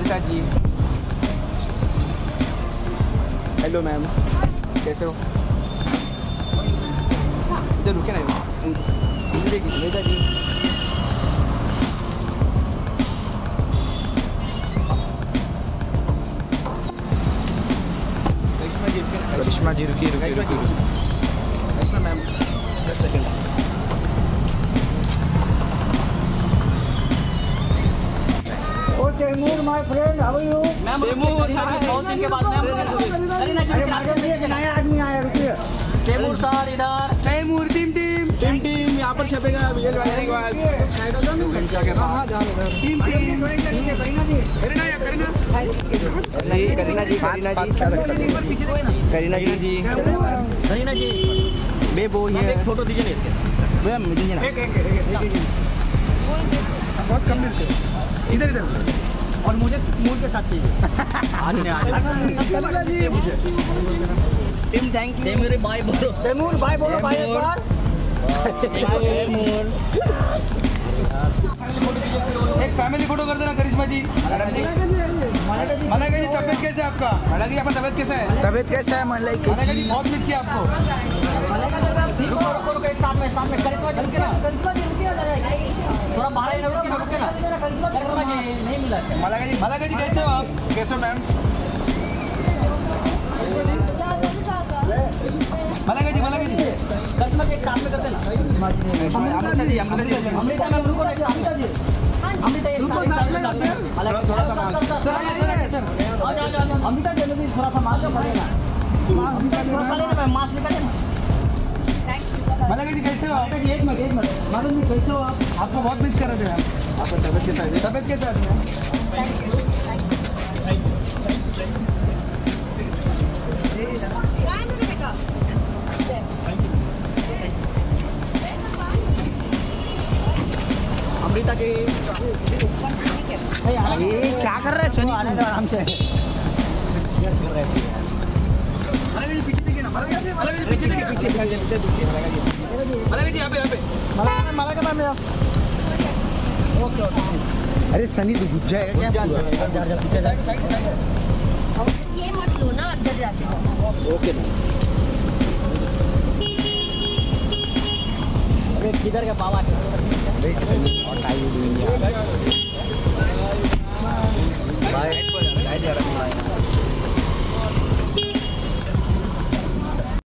Amrita ji. Hello ma'am, कैसे हो? इधर रुके ना, अमृता जी। करिश्मा जी रुकिए रुकिए रुकिए। Karishma ma'am 10 second. Oh Taimur my friend, how are you? Taimur बहुत दिन के बाद नया आदमी आया, रुकिए। तैमूर सर इधर। Taimur team team team team यहाँ पर छपेगा विजय वाले के बाद। टीम टीम करीना जी करीना जी बेबो ये एक फोटो दीजिए ना मुझे ना बहुत कम मिलते इधर इधर और मुझे मूड के साथ चाहिए। Kareena ji team thank you. Taimur bye बोलो। तैमूर बाय बोलो, बाय एक बार। एक फैमिली फोटो कर देना करिश्मा जी। मलाइका जी तबीयत कैसे है आपका? मलाइका जी आपका तबीयत कैसा है? तबीयत कैसा है मलाइका जी? बहुत मिस किया आपको। रुको एक साथ में करिश्मा जी रुके ना, थोड़ा बाहर ही रुके ना। करिश्मा जी नहीं मिला। मलाइका जी कैसे हो आप? कैसे हो मैम? मलाइका जी करिश्मा जी एक साथ में करते ना। अमृता जी अमृता मैम रुको ना, अमृता जी अमृता रुको साथ में करते हैं। थोड़ा सा अमृता जी थोड़ा सा मास्क पड़ेगा। मास्क निकाले ना। मलाइका जी कैसे हो आप? एक मिनट मालूम जी कैसे हो आप? आपको बहुत मिस कर रहे हैं। आपका तबीयत कैसा है? तबीयत कैसा है? अमृता के क्या कर रहा है सोनी? आराम से। मलाइका जी पीछे देखिए ना। मलाइका जी पीछे देखिए। मलाइका जी यहाँ पे मलाइका मैम ओके। अरे सनी तो घुस जाएगा क्या? ये मत लो ना, अंदर जाके। ओके किधर का बाबा?